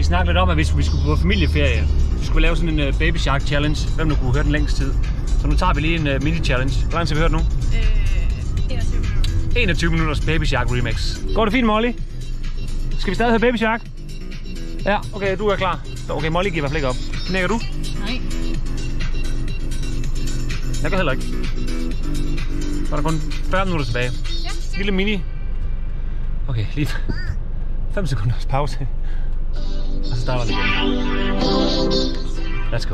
snakkede lidt om, at hvis vi skulle på familieferie, så skulle vi lave sådan en Baby Shark Challenge. Hvem der kunne høre den længst tid. Så nu tager vi lige en mini-challenge. Hvor lang tid har vi hørt nu? 21 minutter. 21 minutters Baby Shark Remix. Går det fint, Molly? Skal vi stadig have Baby Shark? Ja, okay, du er klar. Okay, Molly giver i hvert fald ikke op. Knækker du? Nej. Jeg kan heller ikke. Så er der kun 40 minutter tilbage. Ja. Lille mini. Okay, lige 5 sekunders pause. Og så starter det igen. Let's go.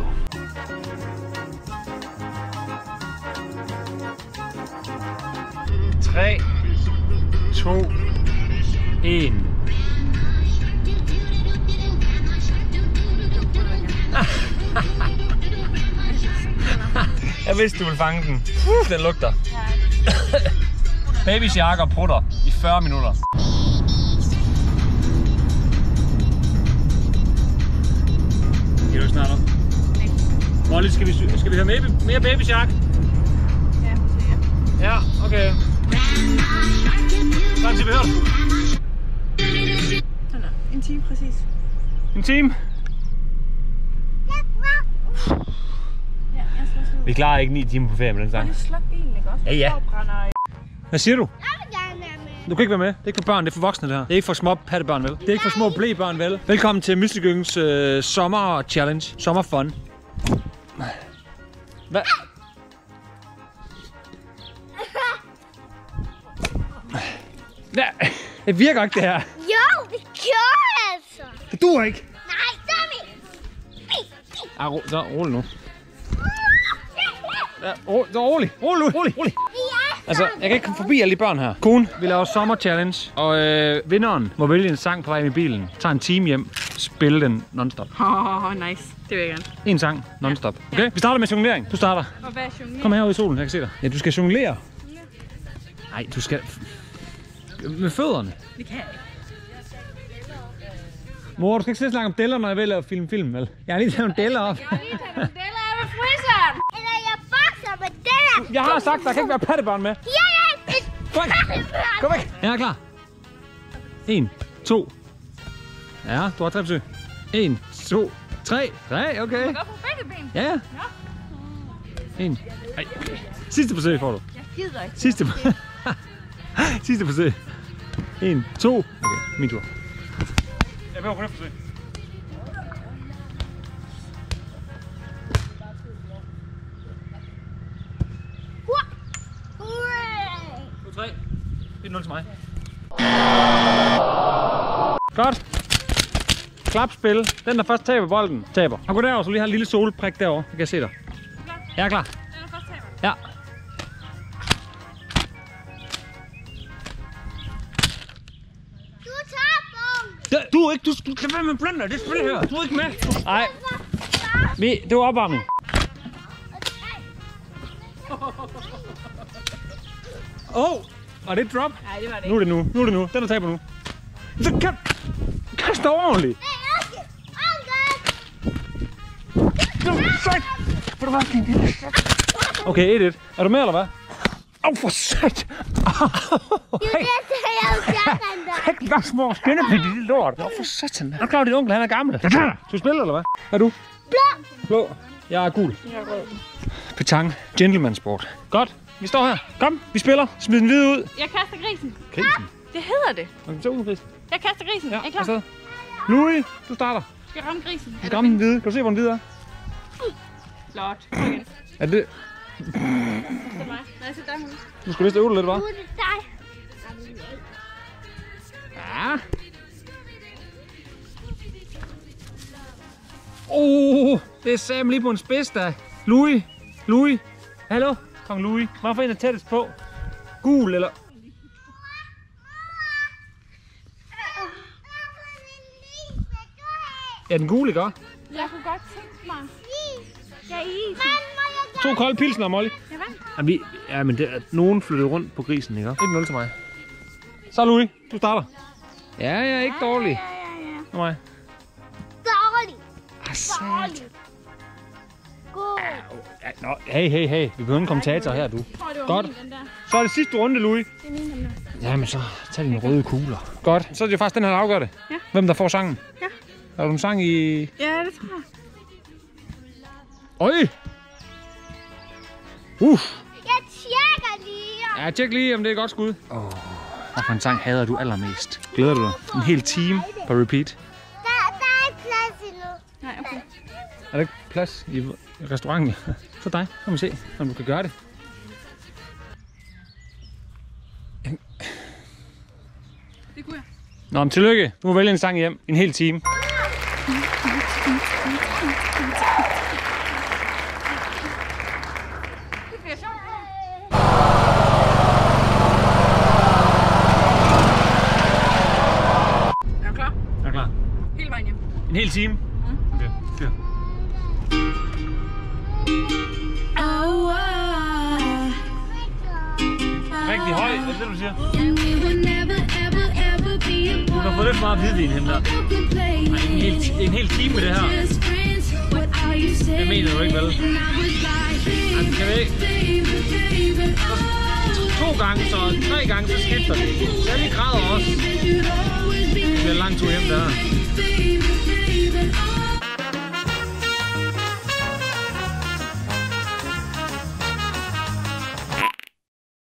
Tre, 2, 1. Jeg vidste, du ville fange den. Den lugter. Baby Shark og prutter i 40 minutter. Kan du snart op? Molly, skal vi høre mere Baby Shark? Ja, ja, okay. Hvor lang tid vi hørt? Sådan, en time præcis. En time? Ja, jeg skal slukke. Vi klarer ikke 9 timer på ferie med den sang. Bare lige sluk bilen, ikke også? Ja. Brænder. Hvad siger du? Jeg vil gerne være med. Du kan ikke være med. Det er ikke for børn, det er for voksne det her. Det er ikke for små pattebørn, vel? Det er ikke for små blæbørn, vel? Velkommen til Mysligyngens sommer-challenge. Sommerfun. Hvad? Ja, det virker ikke det her. Jo, vi gjorde det altså. Det duer ikke. Nej, Tommy. Ah, så rolig nu. Ja, rolig. Altså, jeg kan ikke komme forbi alle de børn her. Kone, vi laver sommer-challenge, og vinderen må vælge en sang på vej med bilen. Tager en time hjem, spille den non-stop. Nice. Det vil jeg gerne. En sang non-stop. Okay? Vi starter med jonglering. Du starter. Og hvad er jonglering? Kom herud i solen, jeg kan se dig. Ja, du skal jonglere. Nej, du skal... Med fødderne. Det kan jeg ikke. Mor, du skal ikke sidde og snakke om deller, når jeg vil lave film, vel? Jeg har lige taget nogle deller op. Jeg har lige taget nogle deller af med fryseren. Eller jeg bokser med den her. Jeg har sagt, der kan ikke være pattebørn med. Ja, Kom væk. Jeg er klar. 1, 2. Ja, du har 3 forsøg. 1, 2, 3. 3, okay. Du går på begge ben. Ja. 1. Ej, okay. Sidste forsøg får du. Jeg gider ikke. Sidste forsøg. 1, 2. Okay, min tur. Jeg behøver kun et forsøg. Hurray. 2, 3. 1-0 til mig. Godt. Klapspil. Den, der først taber bolden, taber. Og gå derover, så lige har en lille solprik derovre. Jeg kan se dig. Jeg er klar. Den er først taber. Ja. Du tager bomben. Du er ikke, du skal være med blender, det spil her. Du er ikke med. Nej. Det var opvarmning. Var det et drop? Nej, det var det Nu er det nu. Den der taber nu. Så kast dig ordentligt. Okay, 1-1. Er du med, eller hvad? For sat! Hey! Hæk dig små skinneblidt i det lort. For satan. Er du klar, at din onkel han er gammel? Skal du spille, eller hvad? Hvad er du? Blå. Jeg er gul. Jeg er rød. Petang. Gentleman sport. Godt. Vi står her. Kom, vi spiller. Smid den hvide ud. Jeg kaster grisen. Grisen. Det hedder det. Okay, så ud, grisen. Jeg kaster grisen. Ja, er I klar? afsted. Louis, du starter. Skal jeg ramme grisen? Du skal ramme den hvide. Kan du se, hvor den hvide er? Flot. Okay. Er det... Det er mig. Nej, så der nu. Du skulle vist øve dig lidt, hva'? Nu er det dig. Ja. Det er Sam lige på en spids, der. Louis. Hallo? Kong Louis. Hvorfor en er tættest på? Gul eller... Er den gul, ikke? Jeg kunne godt tænke mig. Jeg er is. 2 kolde pilsner, Molly. Jeg vandt. Ja, men det er nogen flyttet rundt på grisen, ikke? 1-0 til mig. Så Louis, du starter. Ja, jeg er ikke dårlig. Ja. Til mig. Dårlig. Sat. God. Nå, hey. Vi behøver en kommentator her, du. Godt. Den der. Så er det sidste runde, Louis. Det er min, den der. Jamen så, tag dine røde kugler. Godt. Så er det jo faktisk den her, der afgør det. Ja. Hvem der får sangen. Ja. Har du en sang i... Ja, det tror jeg. Øj! Jeg tjekker lige. Ja, tjek lige, om det er et godt skud. Hvad for en sang hader du allermest? Glæder du dig? En hel time på repeat. Der er ikke plads endnu. Nej, okay. Er der ikke plads i restauranten? For dig. Kom og se, om du kan gøre det. Det kunne jeg. Nå, men tillykke. Du må vælge en sang hjem. En hel time. Det bliver sjovt. Er du klar? Er du klar? Hele vejen hjem. En hel time? Okay, fyr. Rigtig høj, er det det, du siger? Du har fået lidt for meget hvidvin hen der. En hel time med det her. Det mener du ikke, vel? Altså, kan vi ikke? 2 gange, så 3 gange, så skifter det. Så vi græder også. Det er en lang tur hjem der.